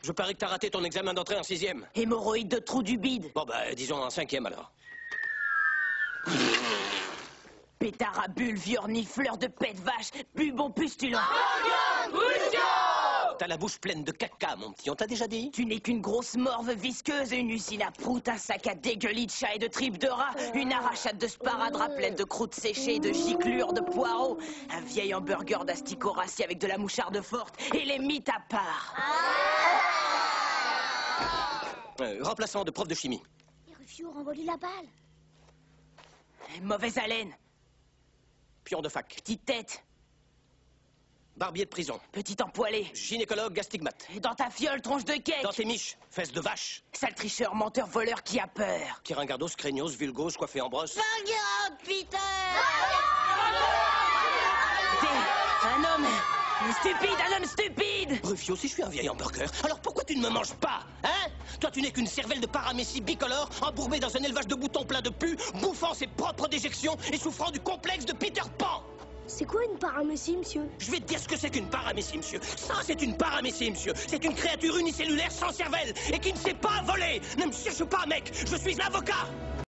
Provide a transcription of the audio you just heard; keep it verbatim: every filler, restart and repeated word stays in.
Je parie que t'as raté ton examen d'entrée en sixième. Hémorroïde de trou du bide. Bon bah, disons en cinquième alors. Pétard à bulles, vieux renifleur de pète vache, bubon pustulant. T'as la bouche pleine de caca, mon petit, on t'a déjà dit? Tu n'es qu'une grosse morve visqueuse, une usine à prout, un sac à dégueulis de chat et de tripes de rat, une arrachade de sparadrap pleine de croûtes séchées, de giclures, de poireaux, un vieil hamburger d'asticots rassis avec de la moucharde forte et les mythes à part. Euh, remplaçant de prof de chimie. Et Rufio, renvoie-lui la balle. Mauvaise haleine. Pion de fac. Petite tête. Barbier de prison. Petit empoilé. Gynécologue astigmate. Et dans ta fiole, tronche de cake. Dans tes miches, fesses de vache. Sale tricheur, menteur, voleur qui a peur. Kiringardos, craignos, vulgos, coiffé en brosse. Regarde, Peter. T'es un homme stupide, un homme stupide. Rufio, si je suis un vieil hamburger, alors pourquoi tu ne me manges pas, hein? Toi, tu n'es qu'une cervelle de paramécie bicolore, embourbée dans un élevage de boutons plein de pu, bouffant ses propres déjections et souffrant du complexe de Peter Pan. C'est quoi une paramécie, monsieur? Je vais te dire ce que c'est qu'une paramécie, monsieur. Ça, c'est une paramécie, monsieur. C'est une créature unicellulaire sans cervelle et qui ne sait pas voler. Ne me cherche pas, mec. Je suis l'avocat.